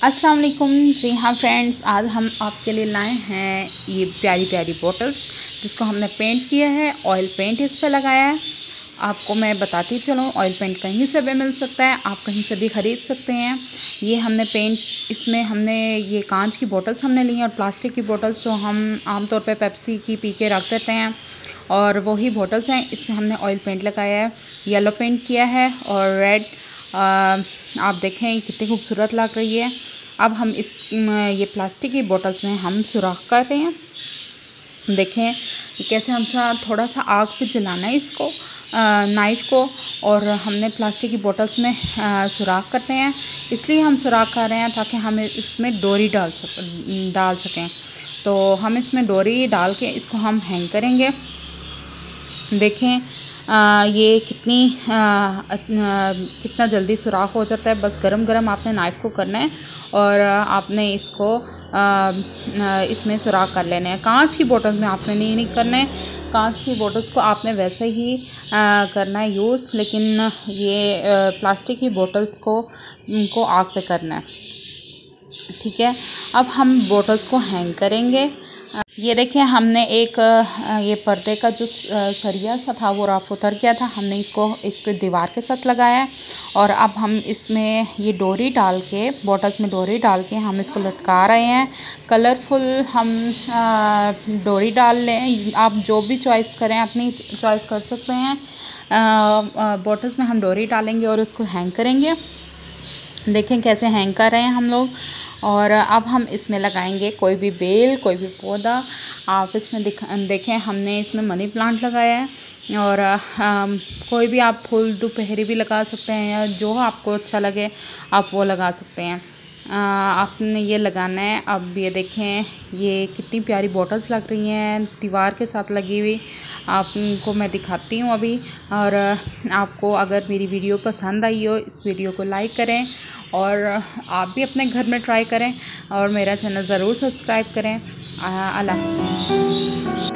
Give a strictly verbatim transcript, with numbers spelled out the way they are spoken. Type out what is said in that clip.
अस्सलाम वालेकुम। जी हाँ फ्रेंड्स, आज हम आपके लिए लाए हैं ये प्यारी प्यारी बॉटल्स जिसको हमने पेंट किया है, ऑयल पेंट इस पे लगाया है। आपको मैं बताती चलूँ, ऑयल पेंट कहीं से भी मिल सकता है, आप कहीं से भी ख़रीद सकते हैं। ये हमने पेंट इसमें हमने ये कांच की बॉटल्स हमने ली हैं और प्लास्टिक की बॉटल्स जो हम आमतौर पे पेप्सी की पी के रख देते हैं, और वही बॉटल्स हैं। इसमें हमने ऑयल पेंट लगाया है, येलो पेंट किया है और रेड। आप देखें ये कितनी खूबसूरत लग रही है। अब हम इस ये प्लास्टिक की बॉटल्स में हम सुराख कर रहे हैं। देखें ये कैसे हम थोड़ा सा आग पे जलाना है इसको, नाइफ को, और हमने प्लास्टिक की बॉटल्स में आ, सुराख करते हैं। इसलिए हम सुराख कर रहे हैं ताकि हम इसमें डोरी डाल सक डाल सकें। तो हम इसमें डोरी डाल के इसको हम हैंग करेंगे। देखें आ, ये कितनी आ, आ, कितना जल्दी सुराख हो जाता है। बस गरम गरम आपने नाइफ़ को करना है और आपने इसको आ, इसमें सुराख कर लेने हैं। कांच की बोतल में आपने नहीं नहीं करना है, कांच की बोतल्स को आपने वैसे ही आ, करना है यूज़, लेकिन ये आ, प्लास्टिक की बोतल्स को को आग पे करना है। ठीक है, अब हम बोतल्स को हैंग करेंगे। ये देखिए हमने एक ये पर्दे का जो सरिया सा था वो रफ उतर गया था, हमने इसको इसके दीवार के साथ लगाया है। और अब हम इसमें ये डोरी डाल के, बॉटल्स में डोरी डाल के हम इसको लटका रहे हैं। कलरफुल हम डोरी डाल लें, आप जो भी चॉइस करें अपनी चॉइस कर सकते हैं। बॉटल्स में हम डोरी डालेंगे और उसको हैंग करेंगे। देखें कैसे हैंग कर रहे हैं हम लोग। और अब हम इसमें लगाएंगे कोई भी बेल, कोई भी पौधा। आप इसमें देखें हमने इसमें मनी प्लांट लगाया है, और आ, कोई भी आप फूल दोपहरी भी लगा सकते हैं, या जो आपको अच्छा लगे आप वो लगा सकते हैं। आ, आपने ये लगाना है। अब ये देखें ये कितनी प्यारी बॉटल्स लग रही हैं दीवार के साथ लगी हुई, आपको मैं दिखाती हूँ अभी। और आपको अगर मेरी वीडियो पसंद आई हो, इस वीडियो को लाइक करें और आप भी अपने घर में ट्राई करें, और मेरा चैनल ज़रूर सब्सक्राइब करें। अल्लाह हाफ़िज़।